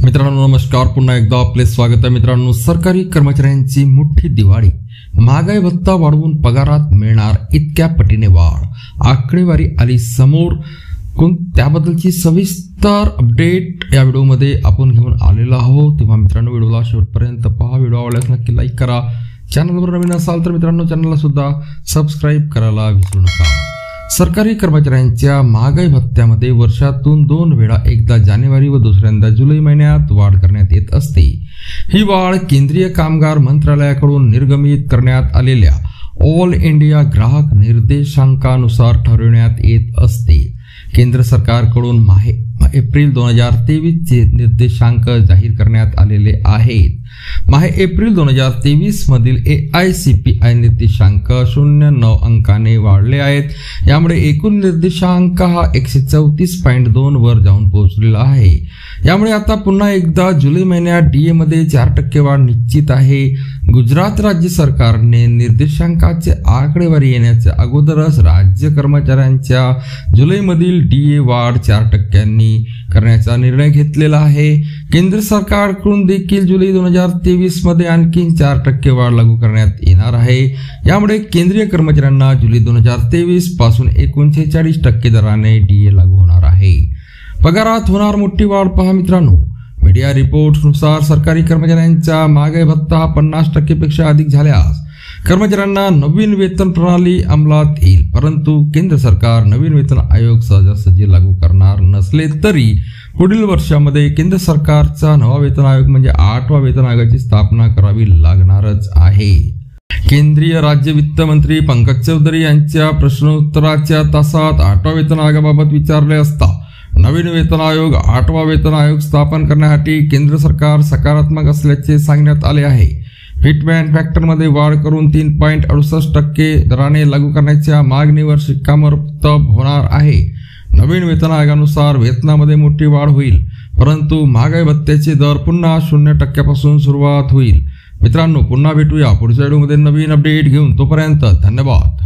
मित्रांनो नमस्कार, पुन्हा एकदा आपले स्वागत आहे। मित्रांनो, सरकारी कर्मचाऱ्यांची मोठी दिवाळी, महागाई भत्ता वाढवून पगारात मिळणार इतक्या पटीने वाढ, आकडेवारी आली समोर। त्याबद्दलची सविस्तर अपडेट या व्हिडिओमध्ये आपण घेऊन आलेलो आहोत। तेव्हा मित्रांनो व्हिडिओला शेवटपर्यंत पहा। व्हिडिओ आवडल्यास नक्की लाईक करा, चॅनलवर नवीन असाल तर मित्रांनो चॅनलला सुद्धा सबस्क्राईब करायला विसरू नका। सरकारी कर्मचाऱ्यांच्या महागाई भत्त्यामध्ये वर्षातून 2 वेळा, एकदा जानेवारी व दुसऱ्यांदा जुलै महिन्यात वाढ करण्यात येत असते। ही वाढ केंद्रीय कामगार मंत्रालयाकडून निर्गमित करण्यात आलेल्या ऑल इंडिया ग्राहक निर्देशांकानुसार ठरविण्यात येत असते। केंद्र सरकारकडून एप्रिल 2023 चे निर्देशांक जाहीर करण्यात आलेले आहेत। एप्रिल 2023 मधील AICPI निर्देशांक 0.9 अंकाने वाढले आहेत। यामुळे एकूण निर्देशांक हा 134.2 वर जाऊन पोहोचलेला आहे। यामुळे आता पुन्हा एकदा जुलै महिन्यात DA मध्ये 4% वाढ निश्चित आहे। गुजरात राज्य सरकारने निर्देशांकाचे आकडेवारी येण्याच्या अगोदरच राज्य कर्मचाऱ्यांच्या जुलैमधील DA वाढ 4% करण्याचा निर्णय घेतलेला आहे। केंद्र सरकारकडून देखील जुलै 2023 मध्ये आणखी 4% वाढ लागू करण्यात येणार आहे। यामुळे केंद्रीय कर्मचाऱ्यांना जुलै 2023 पासून 39% दराने DA लागू होणार आहे। पगारात होणार मोठी वाढ पहा मित्रांनो। मीडिया रिपोर्ट्सनुसार सरकारी कर्मचाऱ्यांचा महागाई भत्ता 50% पेक्षा अधिक झाल्यास कर्मचाऱ्यांना नवीन वेतन प्रणाली अंमलात येईल। परंतु केंद्र सरकार नवीन वेतन आयोग सहजासहजी लागू करणार नसले तरी पुढील वर्षामध्ये केंद्र सरकारचा नवा वेतन आयोग म्हणजे 8वा वेतन आयोगाची स्थापना करावी लागणारच आहे। केंद्रीय राज्य वित्त मंत्री पंकज चौधरी यांच्या प्रश्नोत्तराच्या तासात 8वा वेतन आयोगाबाबत विचारले असता नवीन वेतन आयोग 8वा वेतन आयोग स्थापन करण्यासाठी केंद्र सरकार सकारात्मक असल्याचे सांगण्यात आले आहे। फिटमॅन फॅक्टरमध्ये वाढ करून 3.68% दराने लागू करण्याच्या मागणीवर शिक्कामोर्तब होणार आहे। नवीन वेतन आयोगानुसार वेतनामध्ये मोठी वाढ होईल, परंतु महागाई भत्त्याचे दर पुन्हा 0% पासून सुरुवात होईल। मित्रांनो पुन्हा भेटूया पुढच्या व्हिडिओमध्ये नवीन अपडेट घेऊन, तोपर्यंत धन्यवाद।